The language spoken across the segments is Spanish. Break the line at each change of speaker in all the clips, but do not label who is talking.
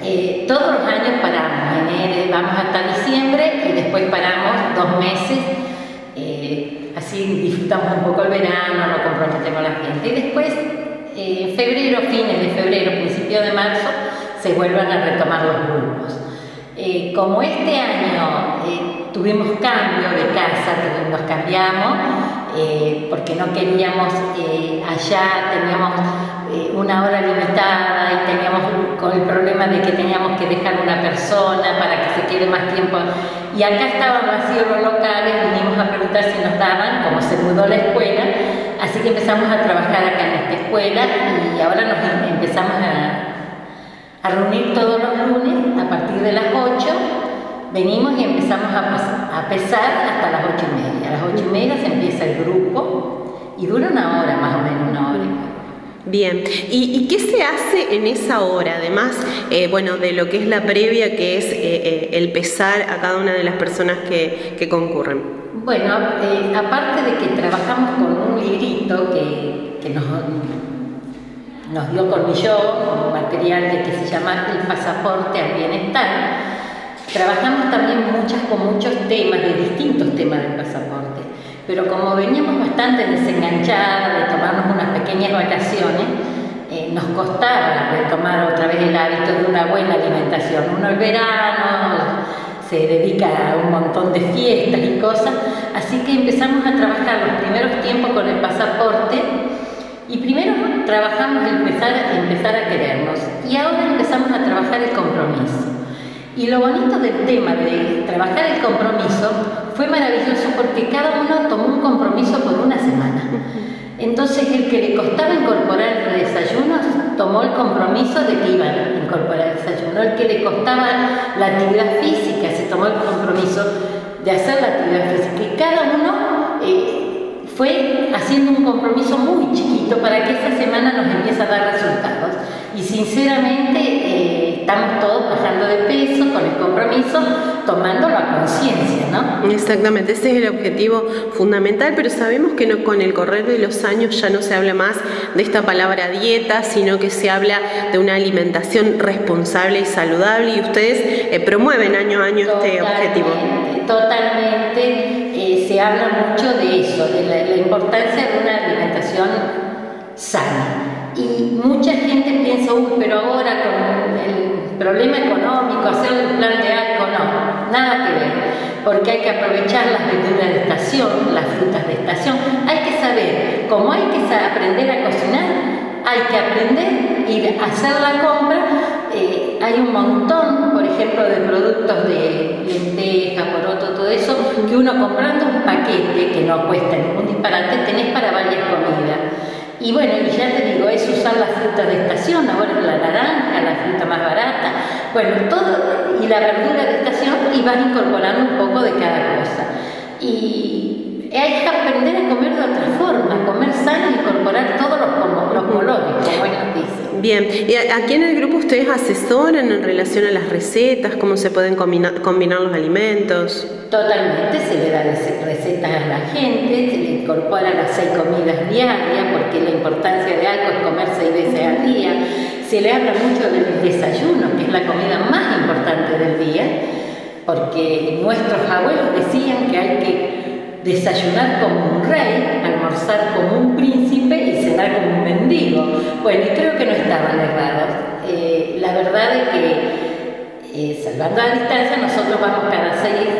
Todos los años paramos, vamos hasta diciembre y después paramos 2 meses, así disfrutamos un poco el verano, nos comprometemos a la gente. Y después, febrero, fines de febrero, principio de marzo, se vuelven a retomar los grupos. Como este año tuvimos cambio de casa, nos cambiamos, porque no queríamos, allá teníamos una hora limitada y teníamos con el problema de que teníamos que dejar una persona para que se quede más tiempo, y acá estaban vacíos los locales, vinimos a preguntar si nos daban, como se mudó la escuela, así que empezamos a trabajar acá en esta escuela y ahora nos empezamos a reunir todos los lunes a partir de las 8. Venimos y empezamos a pesar hasta las 8:30. A las 8:30 se empieza el grupo y dura una hora, más o menos una hora.
Bien, ¿y qué se hace en esa hora? Además, bueno, de lo que es la previa, que es el pesar a cada una de las personas que concurren.
Bueno, aparte de que trabajamos con un librito que nos dio Cornilló, un material que se llama El pasaporte al bienestar, trabajamos también con muchos temas, de distintos temas del pasaporte. Pero como veníamos bastante desenganchadas de tomarnos unas pequeñas vacaciones, nos costaba retomar otra vez el hábito de una buena alimentación. Uno el verano se dedica a un montón de fiestas y cosas, así que empezamos a trabajar los primeros tiempos con el pasaporte y primero trabajamos empezar a querernos y ahora empezamos a trabajar el compromiso. Y lo bonito del tema de trabajar el compromiso fue maravilloso porque cada uno tomó un compromiso por una semana. Entonces el que le costaba incorporar el desayuno tomó el compromiso de que iba a incorporar el desayuno. El que le costaba la actividad física se tomó el compromiso de hacer la actividad física. Y cada uno fue haciendo un compromiso muy chiquito para que esa semana nos empiece a dar resultados. Y sinceramente estamos todos bajando de peso con el compromiso, tomándolo a conciencia, ¿no?
Exactamente, ese es el objetivo fundamental, pero sabemos que con el correr de los años ya no se habla más de esta palabra dieta, sino que se habla de una alimentación responsable y saludable, y ustedes promueven año a año este objetivo.
Totalmente, se habla mucho de eso, de la importancia de una alimentación sana. Y mucha gente piensa, pero ahora con el problema económico, hacer el plan de algo, no, nada que ver, porque hay que aprovechar las verduras de estación, las frutas de estación, hay que saber, como hay que aprender a cocinar, hay que aprender y hacer la compra. Hay un montón, por ejemplo, de productos de lentejas, poroto, todo eso, que uno comprando un paquete que no cuesta ningún disparate, tenés para varias comidas. Y bueno, y ya te digo, es usar las frutas de estación, ahora la naranja, la fruta más barata, bueno, todo, y la verdura de estación, y vas incorporando un poco de cada cosa. Y hay que aprender a comer de otra forma, comer sano y incorporar todos los colores, como ellos dicen.
Bien, y aquí en el grupo ustedes asesoran en relación a las recetas, cómo se pueden combinar los alimentos.
Totalmente, se le da recetas a la gente, se le incorporan las 6 comidas diarias, porque la importancia de algo es comer 6 veces al día. Se le habla mucho del desayuno, que es la comida más importante del día, porque nuestros abuelos decían que hay que desayunar como un rey, almorzar como un príncipe y cenar como un mendigo. Bueno, y creo que no estaban errados. La verdad es que, salvando la distancia, nosotros vamos cada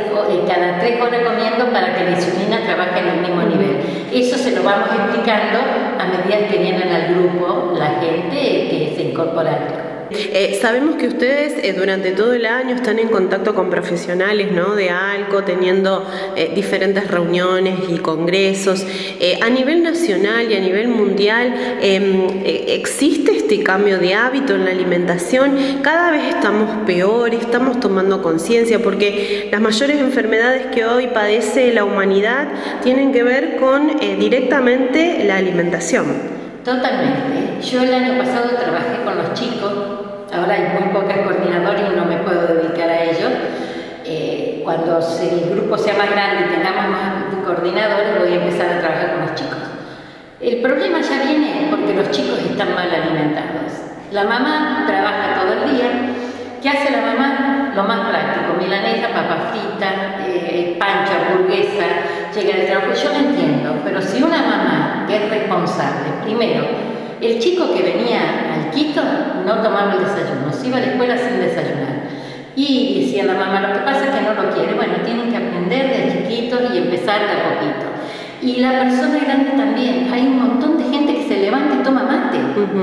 3 horas comiendo para que la insulina trabaje en el mismo nivel. Eso se lo vamos explicando a medida que vienen al grupo la gente que se incorpora.
Sabemos que ustedes durante todo el año están en contacto con profesionales, ¿no?, de ALCO, teniendo diferentes reuniones y congresos. A nivel nacional y a nivel mundial, ¿existe este cambio de hábito en la alimentación? Cada vez estamos peor, estamos tomando conciencia, porque las mayores enfermedades que hoy padece la humanidad tienen que ver con directamente la alimentación.
Totalmente. Yo el año pasado trabajé con los chicos, ahora hay muy pocas coordinadoras y no me puedo dedicar a ellos. Cuando el grupo sea más grande y tengamos más coordinadores, voy a empezar a trabajar con los chicos. El problema ya viene porque los chicos están mal alimentados. La mamá trabaja todo el día ¿Qué hace la mamá? Lo más práctico, milanesa, papa frita, pancho, hamburguesa, llega del trabajo. Yo lo entiendo, pero si una mamá que es responsable, primero, el chico que venía al Quito no tomaba el desayuno, se iba a la escuela sin desayunar. Y decía la mamá, lo que pasa es que no lo quiere. Bueno, tienen que aprender de chiquitos y empezar de a poquito. Y la persona grande también, hay un montón de gente que se levanta y toma mate.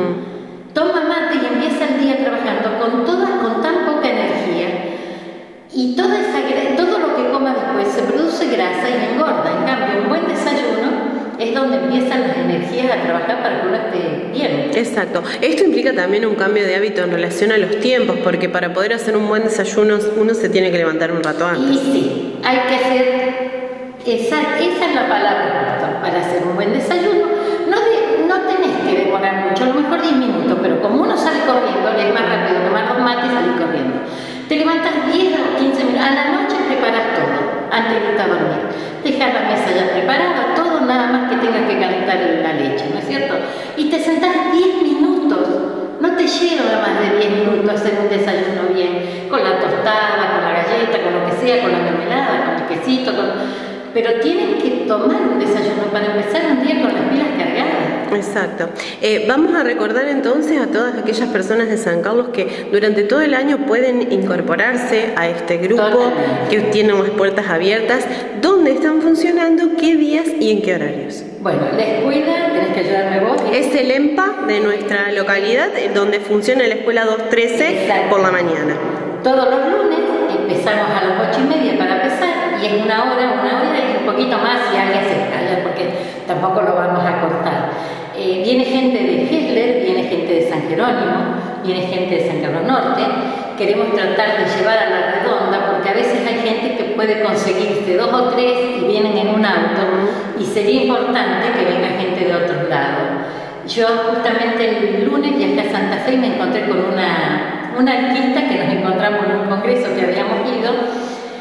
Toma mate y empieza el día trabajando con tan poca energía, y todo lo que coma después se produce grasa y engorda. En cambio, un buen desayuno es donde empiezan las energías a trabajar para que uno esté bien.
Exacto. Esto implica también un cambio de hábito en relación a los tiempos, porque para poder hacer un buen desayuno uno se tiene que levantar un rato antes.
Y sí, hay que hacer, esa es la palabra, para hacer un buen desayuno. No tenés que demorar mucho, a lo mejor 10 minutos, pero como uno sale corriendo, es más rápido tomar 2 mates y salir corriendo. Te levantas 10 o 15 minutos, a la noche preparas todo, antes de irte a dormir. Dejas la mesa ya preparada, todo, nada más que tengas que calentar la leche, ¿no es cierto? Y te sentás 10 minutos, no te lleva más de 10 minutos hacer un desayuno bien, con la tostada, con la galleta, con lo que sea, con la mermelada, con el quesito, pero tienen que tomar un desayuno para empezar un día con las pilas cargadas.
Exacto. Vamos a recordar entonces a todas aquellas personas de San Carlos que durante todo el año pueden incorporarse a este grupo, que tiene las puertas abiertas. ¿Dónde están funcionando? ¿Qué días y en qué horarios?
Bueno, la escuela, tenés que ayudarme vos.
Es el EMPA de nuestra localidad, donde funciona la escuela 213. Exacto. Por la mañana.
Todos los lunes empezamos a las 8:30 para empezar, y es una hora y un poquito más si alguien se calla, porque tampoco lo vamos a cortar. Viene gente de Gesler, viene gente de San Jerónimo, viene gente de San Carlos Norte. Queremos tratar de llevar a la redonda, porque a veces hay gente que puede conseguirse 2 o 3 y vienen en un auto, y sería importante que venga gente de otros lados. Yo justamente el lunes viajé a Santa Fe y me encontré con una artista que nos encontramos en un congreso que habíamos ido.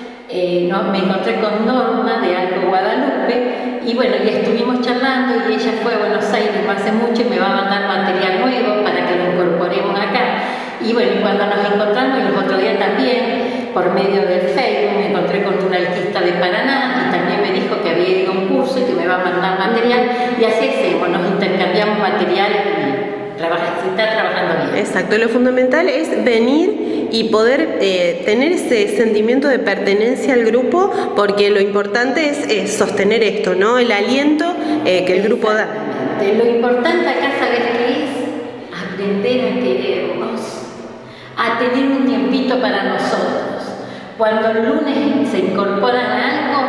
Me encontré con Norma de Alto Guadalupe, y bueno, ya estuvimos charlando, y ella fue a Buenos Aires no hace mucho y me va a mandar material nuevo para que lo incorporemos acá. Y bueno, cuando nos encontramos, y los otros días también, por medio del Facebook, me encontré con una artista de Paraná, y también me dijo que había ido a un curso y que me va a mandar material, y así hacemos, nos intercambiamos materiales y se está trabajando bien.
Exacto, lo fundamental es venir y poder tener ese sentimiento de pertenencia al grupo, porque lo importante es sostener esto, ¿no? El aliento que el grupo da.
Lo importante acá, ¿sabes qué es? Aprender a querernos, a tener un tiempito para nosotros. Cuando el lunes se incorporan a algo,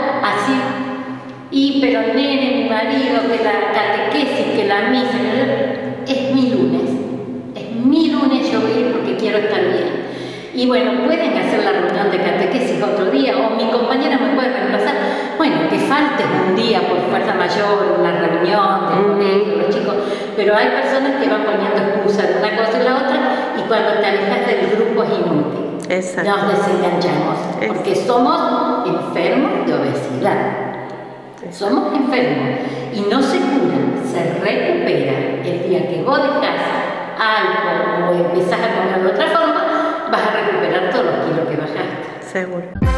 así, pero el nene, mi marido, que la catequesis, que la misa, es mi lunes, yo voy a ir porque quiero estar bien. Y bueno, pueden hacer la reunión de catequesis otro día, o mi compañera me puede reemplazar. Bueno, que falte un día por fuerza mayor, una reunión del colegio, los chicos, pero hay personas que van poniendo excusas de una cosa y la otra, y cuando te alejas del grupo es inútil.
Exacto.
Nos desenganchamos, porque somos enfermos de obesidad. Somos enfermos y no se cura, se recupera el día que vos dejás algo o empezás a comer de otra forma, vas a recuperar todos los kilos que bajaste.
Seguro.